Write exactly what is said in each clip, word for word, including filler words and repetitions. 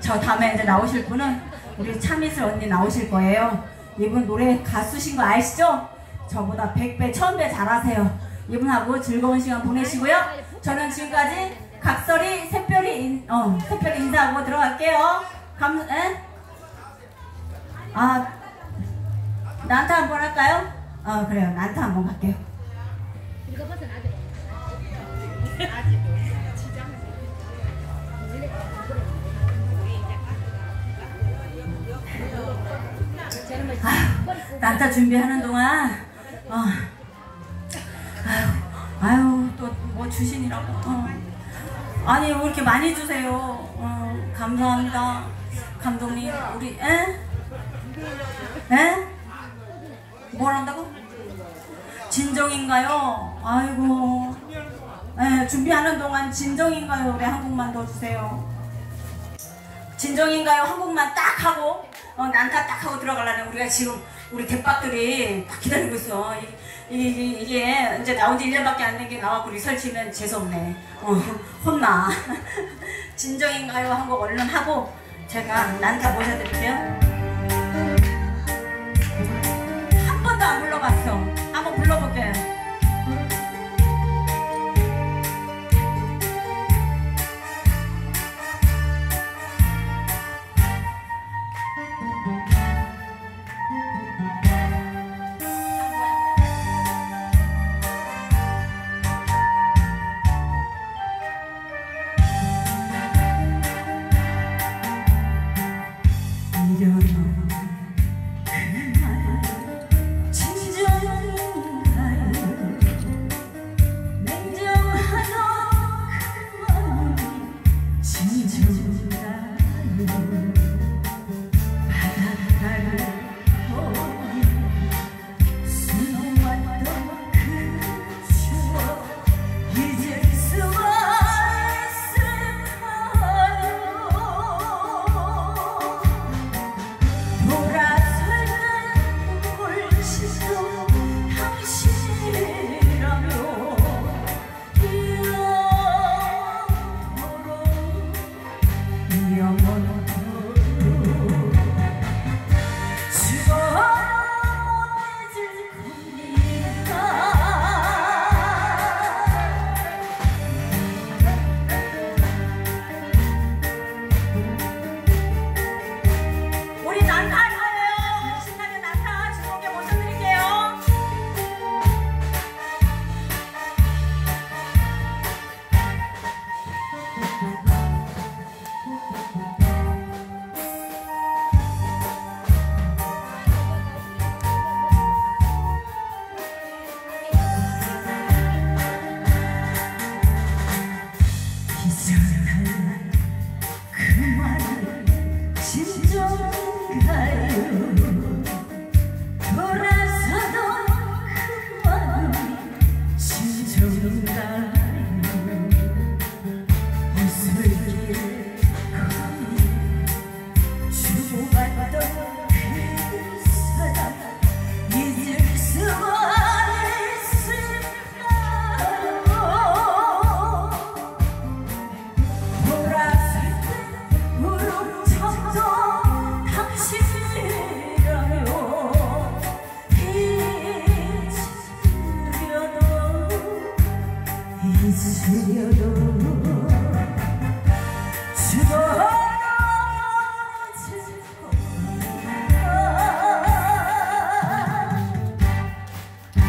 저 다음에 이제 나오실 분은 우리 차미슬 언니 나오실 거예요. 이분 노래 가수신 거 아시죠? 저보다 백 배, 천 배 잘하세요. 이분하고 즐거운 시간 보내시고요. 저는 지금까지 각설이 샛별이 인, 어, 샛별이 인사하고 들어갈게요. 감, 에? 아, 난타 한번 할까요? 어, 그래요. 난타 한번 갈게요. 아휴, 난타 준비하는 동안 어, 아휴, 아휴 또 뭐 주신이라고 어. 아니 왜 이렇게 많이 주세요. 어, 감사합니다 감독님. 우리 에? 에? 뭘 한다고? 진정인가요? 아이고 에, 준비하는 동안 진정인가요? 우리 한 곡만 더 주세요. 진정인가요? 한 곡만 딱 하고 어, 난타 딱 하고 들어가려면 우리가 지금 우리 대박들이 딱 기다리고 있어. 이게, 이게, 이게 이제 나온 지 일 년밖에 안 된 게 나와고 리설치면 재수없네. 어, 혼나. 진정인가요? 한 곡 얼른 하고 제가 난타 모셔드릴게요. 한 번도 안 불러봤어. 한번 불러볼게요.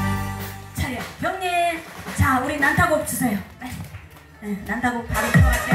자, 우리 난타곡 주세요. 네, 난타곡 바로 들어갈게요.